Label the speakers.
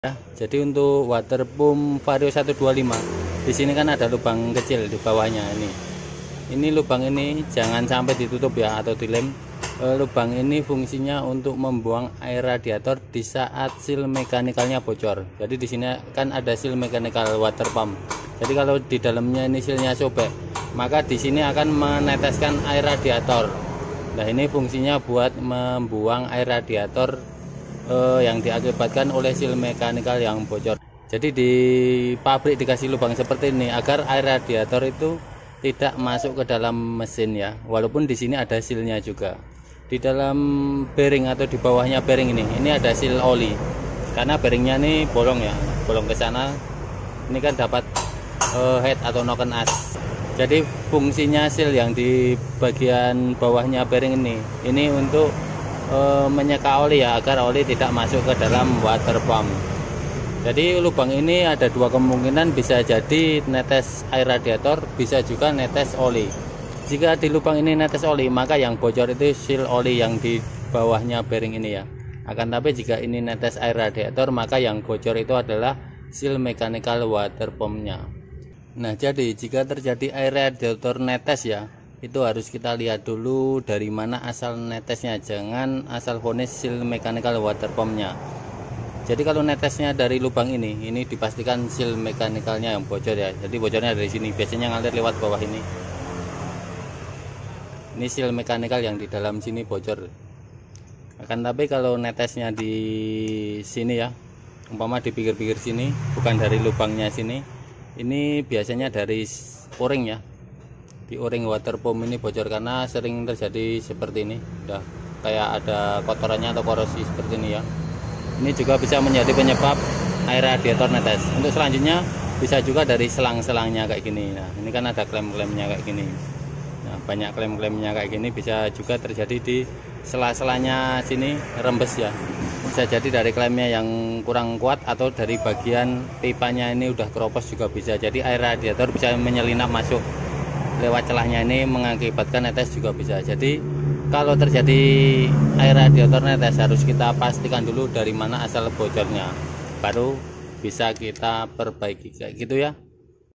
Speaker 1: Ya, jadi untuk water pump Vario 125 di sini kan ada lubang kecil di bawahnya ini. Ini lubang ini jangan sampai ditutup ya atau dilem. Lubang ini fungsinya untuk membuang air radiator di saat seal mekanikalnya bocor. Jadi di sini kan ada seal mechanical water pump. Jadi kalau di dalamnya ini sealnya sobek, maka di sini akan meneteskan air radiator. Nah, ini fungsinya buat membuang air radiator yang diakibatkan oleh seal mekanikal yang bocor. Jadi di pabrik dikasih lubang seperti ini agar air radiator itu tidak masuk ke dalam mesin ya. Walaupun di sini ada sealnya juga. Di dalam bearing atau di bawahnya bearing ini ada seal oli. Karena bearingnya ini bolong ya, bolong ke sana. Ini kan dapat head atau noken as. Jadi fungsinya seal yang di bagian bawahnya bearing ini untuk menyeka oli ya, agar oli tidak masuk ke dalam water pump. Jadi lubang ini ada dua kemungkinan, bisa jadi netes air radiator, bisa juga netes oli. Jika di lubang ini netes oli, maka yang bocor itu seal oli yang di bawahnya bearing ini ya. Akan tapi jika ini netes air radiator, maka yang bocor itu adalah seal mechanical water pumpnya. Nah, jadi jika terjadi air radiator netes ya, itu harus kita lihat dulu dari mana asal netesnya, jangan asal vonis seal mechanical water pumpnya. Jadi kalau netesnya dari lubang ini dipastikan seal mechanikalnya yang bocor ya. Jadi bocornya dari sini, biasanya ngalir lewat bawah ini. Ini seal mechanical yang di dalam sini bocor. Akan tapi kalau netesnya di sini ya, umpama di pinggir-pinggir sini, bukan dari lubangnya sini, ini biasanya dari o-ring ya. Di o-ring water pump ini bocor karena sering terjadi seperti ini, udah kayak ada kotorannya atau korosi seperti ini ya. Ini juga bisa menjadi penyebab air radiator netes. Untuk selanjutnya bisa juga dari selang-selangnya kayak gini. Nah, ini kan ada klem-klemnya kayak gini. Nah, banyak klem-klemnya kayak gini, bisa juga terjadi di sela-selanya sini rembes ya. Bisa jadi dari klemnya yang kurang kuat atau dari bagian pipanya ini udah keropos juga bisa. Jadi air radiator bisa menyelinap masuk lewat celahnya, ini mengakibatkan netes juga bisa. Jadi kalau terjadi air radiator netes harus kita pastikan dulu dari mana asal bocornya, baru bisa kita perbaiki kayak gitu ya.